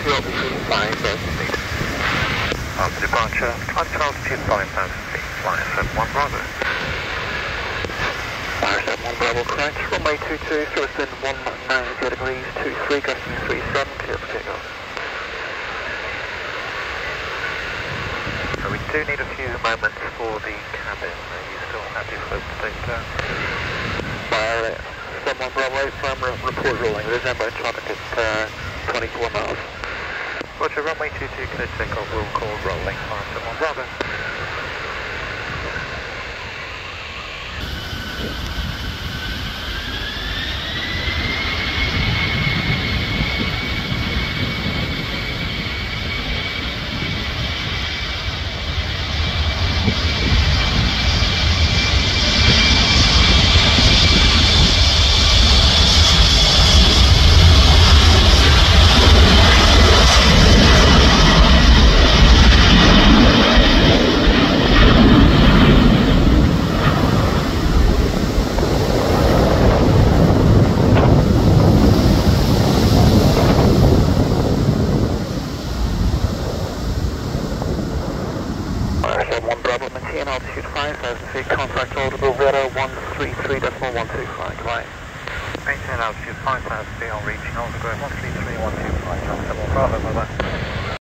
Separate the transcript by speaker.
Speaker 1: altitude 5,000 feet.
Speaker 2: After departure, climb to altitude 5,000 feet, flying 71 Bravo.
Speaker 1: Fire 71 Bravo, correct. Runway 22, service in 190 degrees, 23, gusting 37, clear for takeoff.
Speaker 2: So we do need a few moments for the cabin. Are you still happy for us to take
Speaker 1: Fire 71 Bravo, firm report rolling. There's inbound traffic at 24 miles.
Speaker 2: Roger, runway 22, clear to take off, we'll call rolling, fire 71 Bravo.
Speaker 1: Maintain altitude 5,000 feet, contact audible radar 133.125, goodbye.
Speaker 2: Maintain altitude 5,000 feet on reaching altigrade 133.125, Bravo, bye bye.